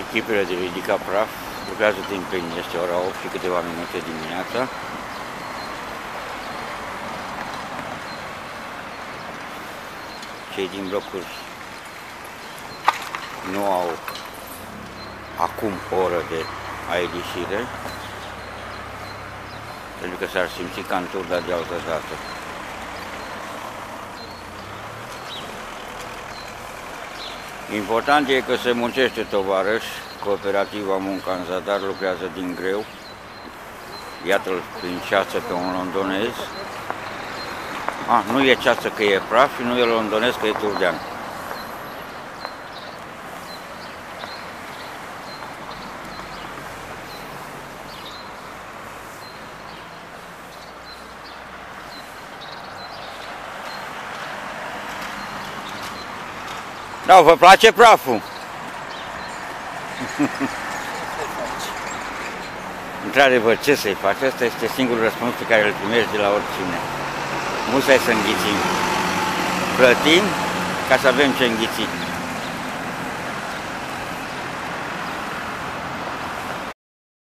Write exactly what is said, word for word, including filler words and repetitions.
Echipele de ridicat praf lucrează din plin. Este ora opt și câteva minute dimineața. Cei din blocuri nu au acum o oră de a ieșire, pentru că s-ar simți ca în Turda de altă dată. Important e că se muncește, tovarăși. Cooperativa Munca în Zadar lucrează din greu. Iată-l prin ceață pe un londonez. Ah, nu e ceață că e praf și nu e londonez că e turdean. Da, vă place praful? Într-adevăr, ce să-i faci? Asta este singurul răspuns pe care îl primești de la oricine. Nu să-i să înghițim. Plătim ca să avem ce înghiți.